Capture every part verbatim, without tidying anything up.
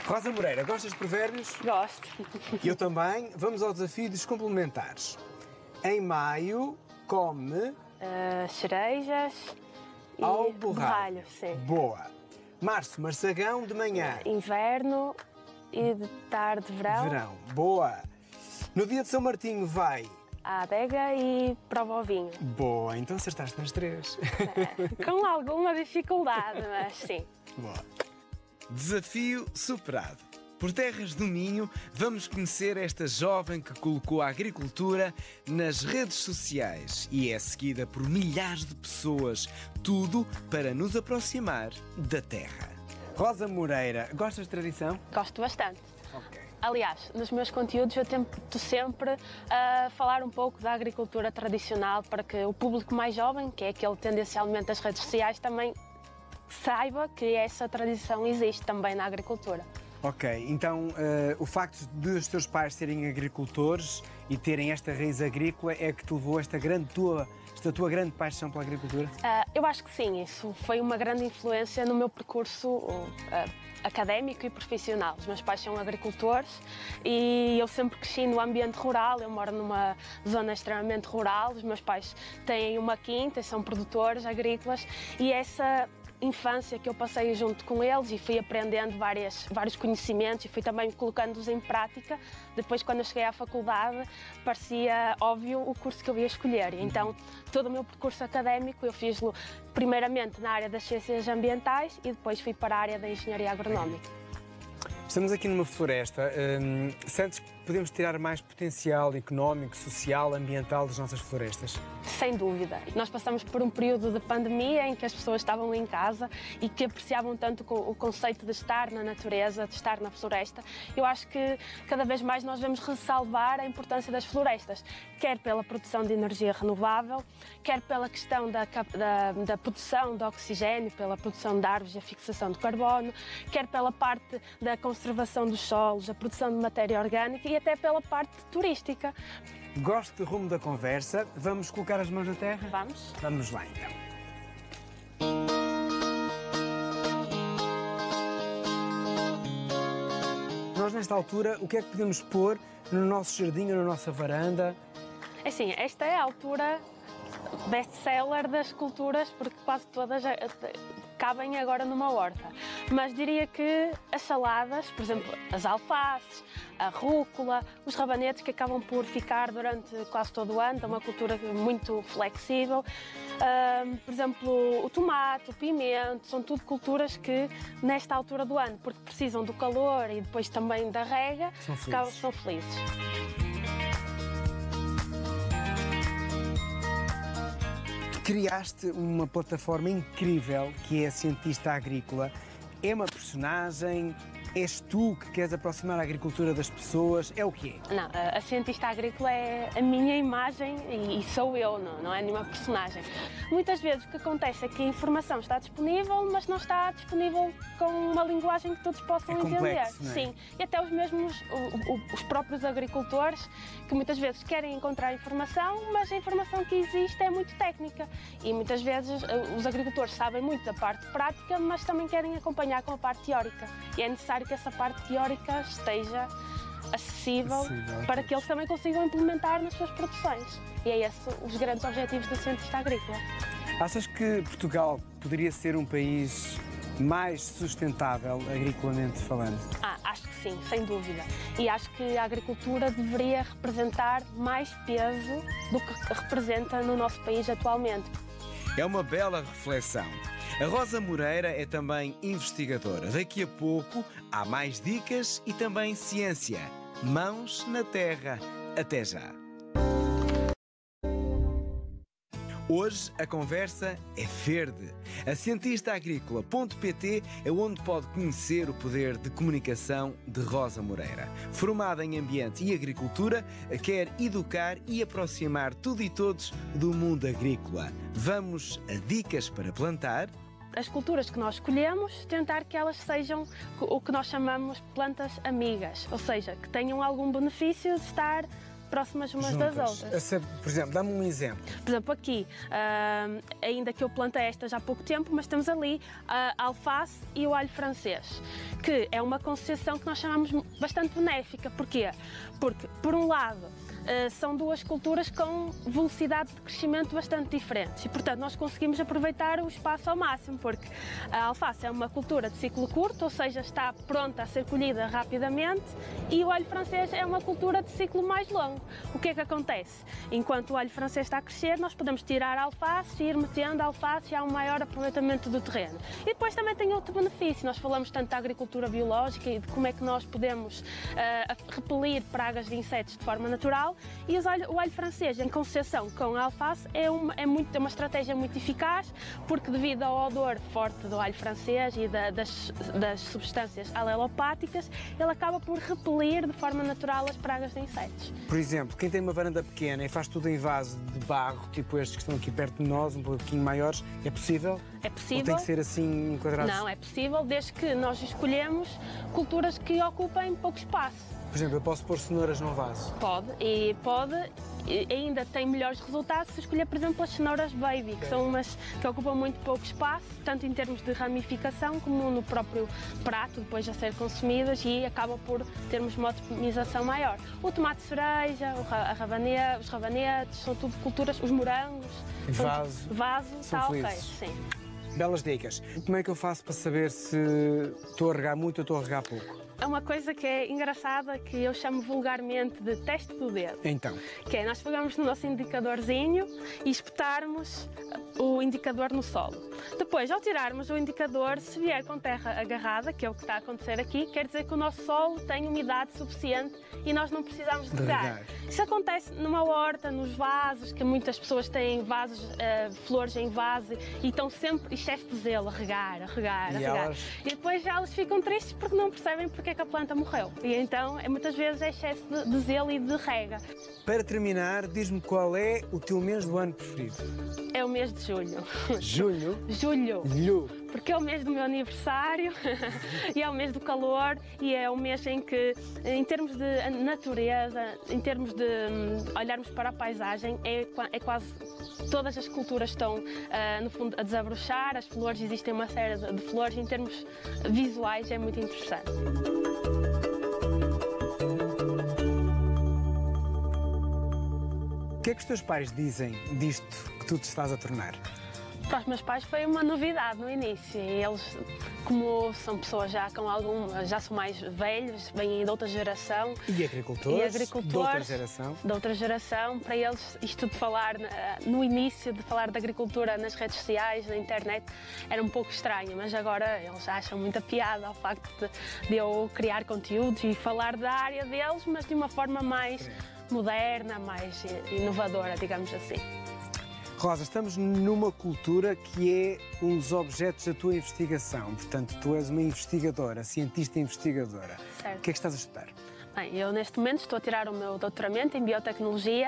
Rosa Moreira, gostas de provérbios? Gosto. Eu também. Vamos ao desafio dos complementares. Em maio, come... Uh, cerejas e ao borralho. sim. Boa. Março, marçagão de manhã. Inverno e de tarde, verão. Verão. Boa. No dia de São Martinho vai... à adega e prova o vinho. Boa, então acertaste nas três. É, com alguma dificuldade, mas sim. Boa. Desafio superado. Por terras do Minho, vamos conhecer esta jovem que colocou a agricultura nas redes sociais e é seguida por milhares de pessoas. Tudo para nos aproximar da terra. Rosa Moreira, gostas de tradição? Gosto bastante. Ok. Aliás, nos meus conteúdos eu tento sempre a falar um pouco da agricultura tradicional para que o público mais jovem, que é aquele tendencialmente das redes sociais, também saiba que essa tradição existe também na agricultura. Ok, então uh, o facto de os teus pais serem agricultores e terem esta raiz agrícola é que te levou a esta grande tua, esta tua grande paixão pela agricultura? Uh, eu acho que sim, isso foi uma grande influência no meu percurso uh, académico e profissional. Os meus pais são agricultores e eu sempre cresci no ambiente rural, eu moro numa zona extremamente rural, os meus pais têm uma quinta, são produtores agrícolas e essa infância que eu passei junto com eles e fui aprendendo várias, vários conhecimentos e fui também colocando-os em prática. Depois, quando eu cheguei à faculdade, parecia óbvio o curso que eu ia escolher. Então, todo o meu percurso académico eu fiz-lo primeiramente na área das ciências ambientais e depois fui para a área da engenharia agronómica. Estamos aqui numa floresta. Hum, sentes que podemos tirar mais potencial económico, social, ambiental das nossas florestas? Sem dúvida. Nós passamos por um período de pandemia em que as pessoas estavam em casa e que apreciavam tanto o conceito de estar na natureza, de estar na floresta. Eu acho que cada vez mais nós vamos ressalvar a importância das florestas, quer pela produção de energia renovável, quer pela questão da, da, da produção de oxigênio, pela produção de árvores e a fixação de carbono, quer pela parte da conservação dos solos, a produção de matéria orgânica e até pela parte turística. Gosto do rumo da conversa. Vamos colocar as mãos na terra? Vamos. Vamos lá, então. Nós, nesta altura, o que é que podemos pôr no nosso jardim ou na nossa varanda? Assim, esta é a altura best-seller das culturas, porque quase todas cabem agora numa horta. Mas diria que as saladas, por exemplo, as alfaces, a rúcula, os rabanetes que acabam por ficar durante quase todo o ano, é uma cultura muito flexível. Um, por exemplo, o tomate, o pimento, são tudo culturas que nesta altura do ano, porque precisam do calor e depois também da rega, são felizes. São felizes. Criaste uma plataforma incrível que é a Cientista Agrícola. É uma personagem? És tu que queres aproximar a agricultura das pessoas? É o quê? Não, a Cientista Agrícola é a minha imagem e sou eu, não, não é nenhuma personagem. Muitas vezes o que acontece é que a informação está disponível, mas não está disponível com uma linguagem que todos possam é entender. Complexo, não é? Sim, e até os mesmos, o, o, os próprios agricultores, que muitas vezes querem encontrar informação, mas a informação que existe é muito técnica. E muitas vezes os agricultores sabem muito da parte prática, mas também querem acompanhar com a parte teórica. E é necessário que essa parte teórica esteja acessível, acessível para que eles também consigam implementar nas suas produções. E é esse os grandes objetivos da Cientista Agrícola. Achas que Portugal poderia ser um país mais sustentável, agriculamente falando? Ah, acho que sim, sem dúvida. E acho que a agricultura deveria representar mais peso do que representa no nosso país atualmente. É uma bela reflexão. A Rosa Moreira é também investigadora. Daqui a pouco há mais dicas e também ciência. Mãos na terra. Até já. Hoje a conversa é verde. A cientista agrícola ponto pt é onde pode conhecer o poder de comunicação de Rosa Moreira. Formada em ambiente e agricultura, quer educar e aproximar tudo e todos do mundo agrícola. Vamos a dicas para plantar. As culturas que nós escolhemos, tentar que elas sejam o que nós chamamos de plantas amigas, ou seja, que tenham algum benefício de estar próximas umas Juntas. das outras. Essa, por exemplo, dá-me um exemplo. Por exemplo, aqui, uh, ainda que eu plantei estas há pouco tempo, mas temos ali a alface e o alho francês, que é uma concessão que nós chamamos bastante benéfica. Porquê? Porque, por um lado, Uh, são duas culturas com velocidades de crescimento bastante diferentes e, portanto, nós conseguimos aproveitar o espaço ao máximo, porque a alface é uma cultura de ciclo curto, ou seja, está pronta a ser colhida rapidamente, e o alho francês é uma cultura de ciclo mais longo. O que é que acontece? Enquanto o alho francês está a crescer, nós podemos tirar a alface e ir metendo a alface e há um maior aproveitamento do terreno. E depois também tem outro benefício. Nós falamos tanto da agricultura biológica e de como é que nós podemos uh, repelir pragas de insetos de forma natural. E o alho, o alho francês, em concessão com a alface, é uma, é, muito, é uma estratégia muito eficaz, porque devido ao odor forte do alho francês e da, das, das substâncias alelopáticas, ele acaba por repelir de forma natural as pragas de insetos. Por exemplo, quem tem uma varanda pequena e faz tudo em vaso de barro, tipo estes que estão aqui perto de nós, um pouquinho maiores, é possível? É possível. Ou tem que ser assim enquadrados? Não, é possível, desde que nós escolhemos culturas que ocupem pouco espaço. Por exemplo, eu posso pôr cenouras num vaso? Pode, e pode, e ainda tem melhores resultados se escolher, por exemplo, as cenouras baby, okay. que são umas que ocupam muito pouco espaço, tanto em termos de ramificação como no próprio prato, depois de ser consumidas, e acaba por termos uma otimização maior. O tomate cereja, a rabanete, os rabanetes, são tudo culturas, os morangos. Vaso. Vaso, está ok, sim. Belas dicas. Como é que eu faço para saber se estou a regar muito ou estou a regar pouco? É uma coisa que é engraçada, que eu chamo vulgarmente de teste do dedo. Então? Que é, nós pegamos no nosso indicadorzinho e espetarmos o indicador no solo. Depois, ao tirarmos o indicador, se vier com terra agarrada, que é o que está a acontecer aqui, quer dizer que o nosso solo tem umidade suficiente e nós não precisamos de regar. Isso acontece numa horta, nos vasos, que muitas pessoas têm vasos, uh, flores em vaso e estão sempre, excesso de zelo, a regar, a regar, a e regar. Elas... E depois elas ficam tristes porque não percebem porque é que a planta morreu. E então, é, muitas vezes é excesso de, de zelo e de rega. Para terminar, diz-me qual é o teu mês do ano preferido? É o mês de julho. Julho? Julho. Julho. Porque é o mês do meu aniversário e é o mês do calor e é o mês em que, em termos de natureza, em termos de um, olharmos para a paisagem, é, é quase todas as culturas estão, uh, no fundo, a desabrochar, as flores, existem uma série de, de flores, em termos visuais é muito interessante. O que é que os teus pais dizem disto que tu te estás a tornar? Para os meus pais foi uma novidade no início. E eles, como são pessoas já com algum, já são mais velhos, vêm de outra geração. E agricultores, e agricultores de outra geração. De outra geração. Para eles, isto de falar, no início, de falar de agricultura nas redes sociais, na internet, era um pouco estranho. Mas agora eles acham muita piada ao facto de, de eu criar conteúdos e falar da área deles, mas de uma forma mais Sim. moderna, mais inovadora, digamos assim. Rosa, estamos numa cultura que é um dos objetos da tua investigação. Portanto, tu és uma investigadora, cientista investigadora. Certo. O que é que estás a estudar? Bem, eu neste momento estou a tirar o meu doutoramento em biotecnologia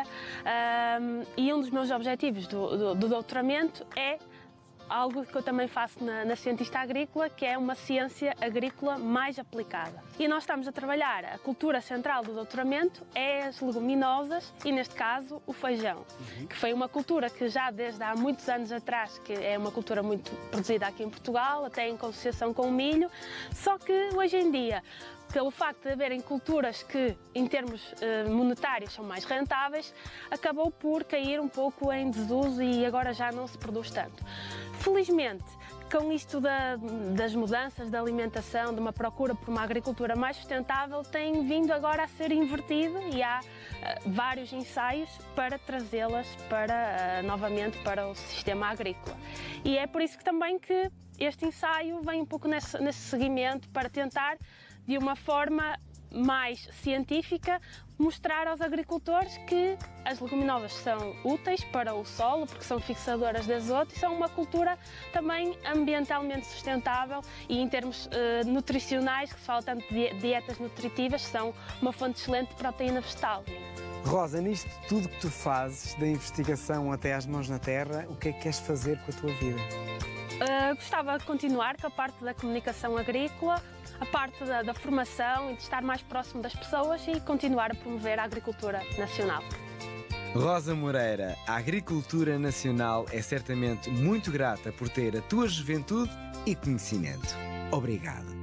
um, e um dos meus objetivos do, do, do doutoramento é algo que eu também faço na, na cientista agrícola, que é uma ciência agrícola mais aplicada. E nós estamos a trabalhar, a cultura central do doutoramento é as leguminosas e, neste caso, o feijão, uhum. que foi uma cultura que já desde há muitos anos atrás, que é uma cultura muito produzida aqui em Portugal, até em associação com o milho, só que hoje em dia, pelo facto de haverem culturas que, em termos uh, monetários, são mais rentáveis, acabou por cair um pouco em desuso e agora já não se produz tanto. Felizmente, com isto da, das mudanças da alimentação, de uma procura por uma agricultura mais sustentável, tem vindo agora a ser invertido e há uh, vários ensaios para trazê-las para, uh, novamente para o sistema agrícola. E é por isso que também que este ensaio vem um pouco nesse, nesse seguimento para tentar, de uma forma mais científica, mostrar aos agricultores que as leguminosas são úteis para o solo, porque são fixadoras de azoto e são uma cultura também ambientalmente sustentável e em termos uh, nutricionais, que se fala tanto de dietas nutritivas, são uma fonte excelente de proteína vegetal. Rosa, nisto tudo que tu fazes, da investigação até às mãos na terra, o que é que queres fazer com a tua vida? Uh, gostava de continuar com a parte da comunicação agrícola, a parte da, da formação e de estar mais próximo das pessoas e continuar a promover a agricultura nacional. Rosa Moreira, a agricultura nacional é certamente muito grata por ter a tua juventude e conhecimento. Obrigado.